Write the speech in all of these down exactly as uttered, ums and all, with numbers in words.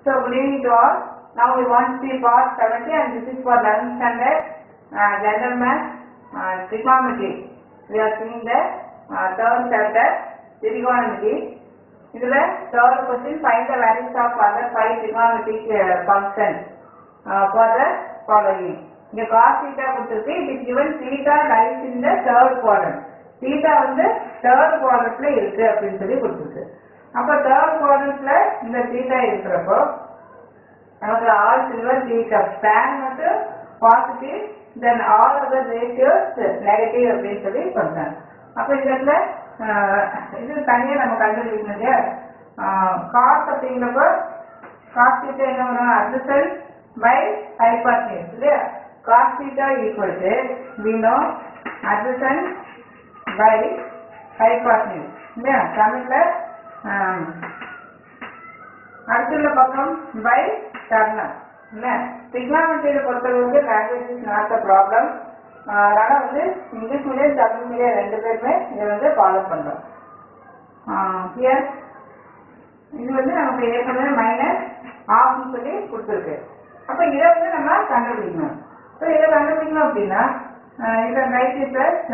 So good evening to all. Now we want to see part seventy and this is for eleventh standard uh, general math uh, trigonometry. We are seeing the uh, third chapter trigonometry. This is the third question. Find the values of other five trigonometric uh, functions uh, for the following. The cos theta கொடுத்திருக்கு. It is given theta lies in the third quadrant. Theta வந்து third quadrantல இருக்கு அப்படின்னு சொல்லி கொடுத்திருக்கு. அப்ப third quadrantல இந்த theta இருக்கிறப்போ நமக்கு all silver theta tan மட்டும் positive, then all other ratios negative அப்படின்னு சொல்லி சொல்றாங்க. அப்ப இதுல இது தனியா நம்ம கண்டுபிடிக்கணும் இல்லையா? cos அப்படிங்கிறப்போ cos theta என்ன வரும்? adjacent by hypotenuse இல்லையா? cos theta equal to we know adjacent by hypotenuse இல்லையா? தமிழ்ல அடுத்துள்ள பக்கம் by கர்ணம் இல்ல. trigonometry பொறுத்தவரைக்கு language is not a problem. அதனால வந்து இங்கிலீஷ் மீடியம் தமிழ் மீடியம் ரெண்டு பேருமே இதை வந்து ஃபாலோ பண்றோம். ஹியர் இது வந்து நமக்கு ஏற்கனவே மைனஸ் ஆஃப்னு சொல்லி கொடுத்துருக்கு. அப்ப இதை வந்து நம்ம கண்டுபிடிக்கணும். ஸோ இதை கண்டுபிடிக்கணும் அப்படின்னா இதை right plus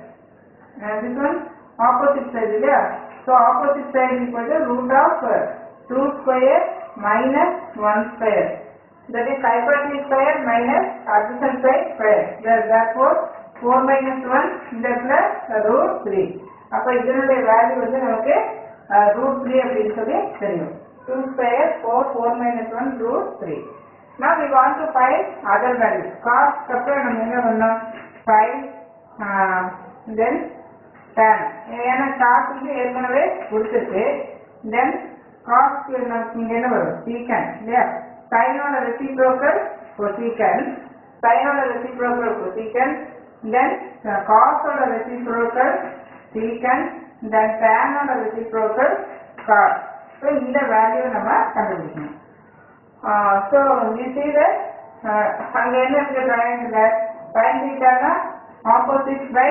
this one opposite side இல்லையா? So opposite side equal to root of two square minus one square. That is hypotenuse square minus adjacent side square. Therefore four minus one இந்த இடத்துல root three. அப்ப இதனுடைய value வந்து நமக்கு root three அப்படின்னு சொல்லி தெரியும். two square four, four minus one root three. Now we want to find other values. Cos அப்புறம் நம்ம என்ன பண்ணோம்? five uh, then tan. ஏன்னா cos வந்து ஏற்கனவே கொடுத்துருக்கு. Then cos இங்க என்ன வரும்? secant இல்லையா? sin on a reciprocal cosecant, sin on a reciprocal cosecant, then uh, cos on a reciprocal secant, then tan on a reciprocal cos. So இந்த value நம்ம கண்டுபிடிக்கணும். So we see that அங்க என்ன இருக்கு? triangle sin theta னா opposite by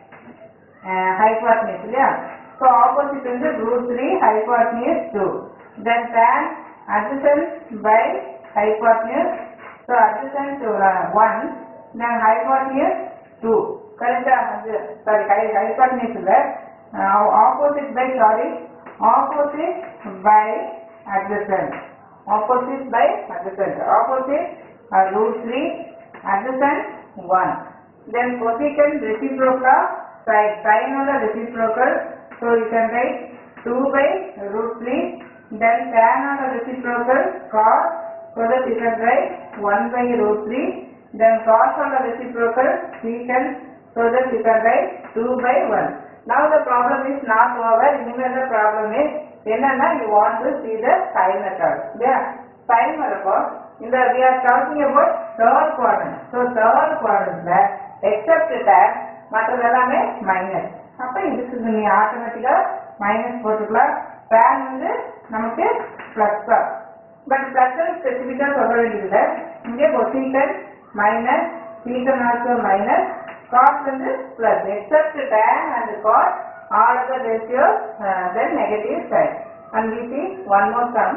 uh, hypotenuse இல்லையா? So opposite வந்து root three, hypotenuse two. Then tan adjacent by hypotenuse. So adjacent to uh, one, then hypotenuse two. Correct? Sorry, hypotenuse is uh, opposite by sorry opposite by adjacent. Opposite by adjacent. Opposite uh, root three, adjacent one. Then cosecant reciprocal side. Sin on the reciprocal. So you can write two by root three. Then tan on the reciprocal cos, so that you can write one by root three. Then cos on the reciprocal secant, so that you can write two by one. Now the problem is not over. Even the problem is enna you want to see the sign method. Yeah, sign method. In the we are talking about third quadrant. So third quadrant except that மற்றதெல்லாமே minus. அப்ப இதுக்கு நீ ஆட்டோமேட்டிக்கா minus போட்டுக்கலாம். tan வந்து நமக்கு plus தான். But plus ஸ்பெசிபிக்கா சொல்ல வேண்டியது இங்கே cosecant minus secant also minus cos வந்து plus except tan and cos all other ratios uh, then negative side. And we see one more sum.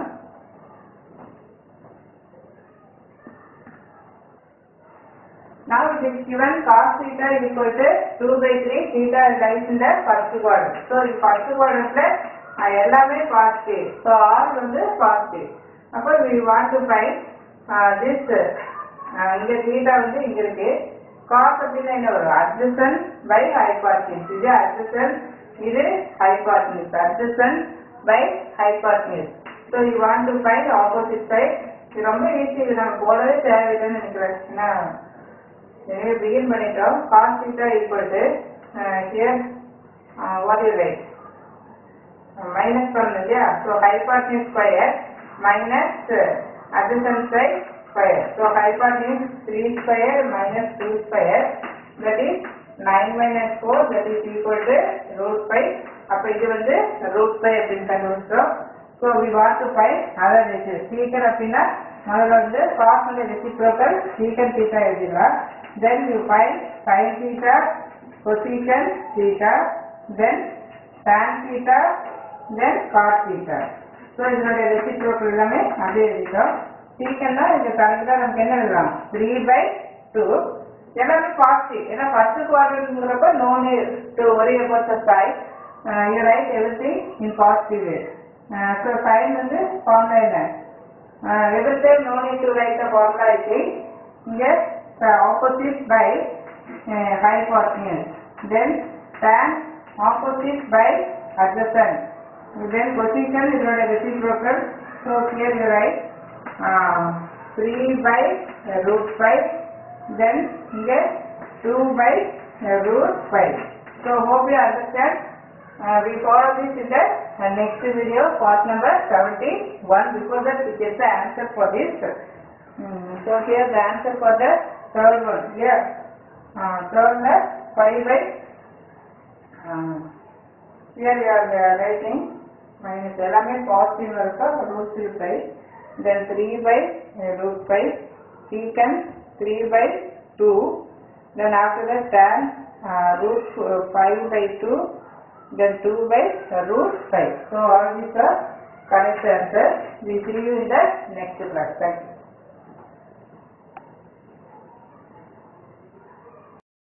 Now it is given cos theta is equal to two by three. Theta lies in the first quadrant. So in first quadrant எல்லாமே positive. So R வந்து positive. அப்போ we want to find uh, this uh, இங்க theta வந்து இங்க இருக்கு. Cos அப்படின்னா என்ன வரும்? adjacent by hypotenuse. இது adjacent, இது hypotenuse. adjacent by hypotenuse. So you want to find opposite side. இது ரொம்ப ஈஸி. இது நம்ம போடவே தேவையில்லைன்னு நினைக்கிறேன். ஏன்னா எனவே பிகின் பண்ணிட்டோம். cos theta equal to uh, here uh, what you write? minus one இல்லையா? So hypotenuse square minus uh, adjacent side square. So hypotenuse three square minus two square, that is nine minus four, that is equal to root five. அப்ப இது வந்து root five அப்படின்னு கண்டுபிடிச்சோம். So we want to find other ratios. secant அப்படின்னா முதல்ல வந்து cos and reciprocal secant theta எழுதிடலாம். Then you find sin theta, cosecant theta, then tan theta, then cos theta. So இதனுடைய ரெசிப்ரோக்கல் எல்லாமே அப்படியே எழுதிட்டோம். சீக்கன்னா இந்த கணக்கு தான் நமக்கு என்ன எழுதலாம், த்ரீ பை டூ எல்லாமே பாசிட்டிவ். ஏன்னா ஃபர்ஸ்ட் குவாட்ரண்ட்ங்கிறப்ப no need to worry about the sign. You write everything in positive way. So sine வந்து ஃபார்முலா என்ன, every time no need to write the formula ஐ இங்கே opposite by hypotenuse, then tan opposite by adjacent, then cosecant is not a reciprocal. So here you write uh, three by uh, root five, then here two by uh, root five. So hope you understand. Uh, we follow this in the uh, next video, part number seventy-one. Before that we get the answer for this. Um, so here the answer for the third one. Here uh, third one five by uh, here we are uh, writing minus எல்லாமே positive இருக்கா root five, then three by uh, root five, secant three by two, then after that tan uh, root uh, five by two, then two by uh, root five. So all these are correct answers. We see you in the next class. Thank you.